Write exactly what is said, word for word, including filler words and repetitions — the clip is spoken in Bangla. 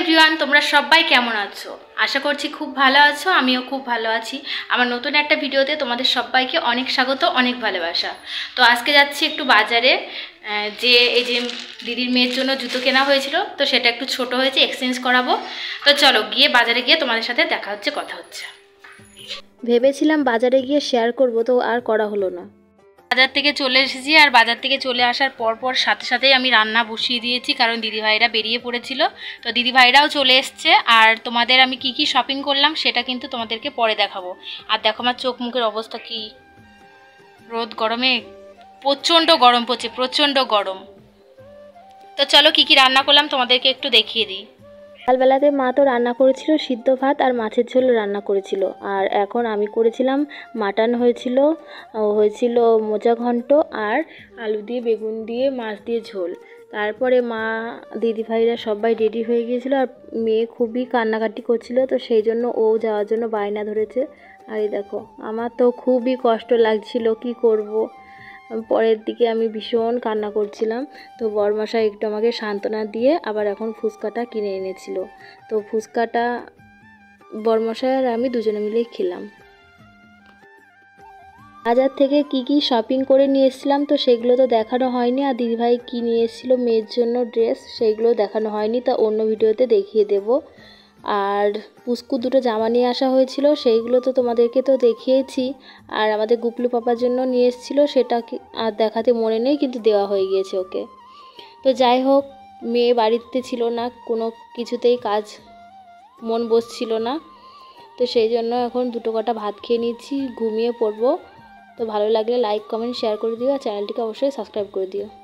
এভরিওয়ান, তোমরা সবাই কেমন আছো? আশা করছি খুব ভালো আছো। আমিও খুব ভালো আছি। আমার নতুন একটা ভিডিওতে তোমাদের সবাইকে অনেক স্বাগত, অনেক ভালোবাসা। তো আজকে যাচ্ছি একটু বাজারে, যে এই যে দিদির মেয়ের জন্য জুতো কেনা হয়েছিল, তো সেটা একটু ছোট হয়েছে, এক্সচেঞ্জ করাবো। তো চলো গিয়ে বাজারে গিয়ে তোমাদের সাথে দেখা হচ্ছে, কথা হচ্ছে। ভেবেছিলাম বাজারে গিয়ে শেয়ার করব, তো আর করা হলো না। বাজার থেকে চলে এসেছি, আর বাজার থেকে চলে আসার পর পর সাথে সাথেই আমি রান্না বসিয়ে দিয়েছি, কারণ দিদিভাইরা বেরিয়ে পড়েছিল। তো দিদিভাইরাও চলে এসছে, আর তোমাদের আমি কি কি শপিং করলাম সেটা কিন্তু তোমাদেরকে পরে দেখাবো। আর দেখো আমার চোখ মুখের অবস্থা কি, রোদ গরমে প্রচণ্ড গরম পড়ছে, প্রচণ্ড গরম। তো চলো কি কি রান্না করলাম তোমাদেরকে একটু দেখিয়ে দিই। সকালবেলাতে মা তো রান্না করেছিল সিদ্ধ ভাত আর মাছের ঝোল রান্না করেছিল, আর এখন আমি করেছিলাম মাটন হয়েছিল, হয়েছিল মোচা ঘন্ট আর আলু দিয়ে বেগুন দিয়ে মাছ দিয়ে ঝোল। তারপরে মা দিদিভাইরা সবাই রেডি হয়ে গিয়েছিল, আর মেয়ে খুবই কান্নাকাটি করছিল, তো সেই জন্য ও যাওয়ার জন্য বায়না ধরেছে। আর এই দেখো আমার তো খুবই কষ্ট লাগছিল, কি করব। পরের দিকে আমি ভীষণ কান্না করছিলাম। তো বরমশাই একটু আমাকে সান্ত্বনা দিয়ে আবার এখন ফুচকাটা কিনে এনেছিল। তো ফুচকাটা বরমশাই আর আমি দুজনে মিলেই খেলাম। বাজার থেকে কি কি শপিং করে নিয়ে এসেছিলাম তো সেগুলো তো দেখানো হয়নি, আর দিদিভাই কী নিয়ে এসেছিলো মেয়ের জন্য ড্রেস সেইগুলো দেখানো হয়নি, তা অন্য ভিডিওতে দেখিয়ে দেব। আর পুস্কু দুটো জামা নিয়ে আসা হয়েছিল, সেইগুলো তো তোমাদেরকে তো দেখিয়েছি। আর আমাদের গুপলু পাপার জন্য নিয়ে এসেছিলো, সেটা আর দেখাতে মনে নেই, কিন্তু দেওয়া হয়ে গিয়েছে ওকে। তো যাই হোক, মেয়ে বাড়িতে ছিল না, কোনো কিছুতেই কাজ মন বসছিল না, তো সেই জন্য এখন দুটো কটা ভাত খেয়ে নিচ্ছি, ঘুমিয়ে পড়বো। তো ভালো লাগলে লাইক কমেন্ট শেয়ার করে দিও, আর চ্যানেলটিকে অবশ্যই সাবস্ক্রাইব করে দিও।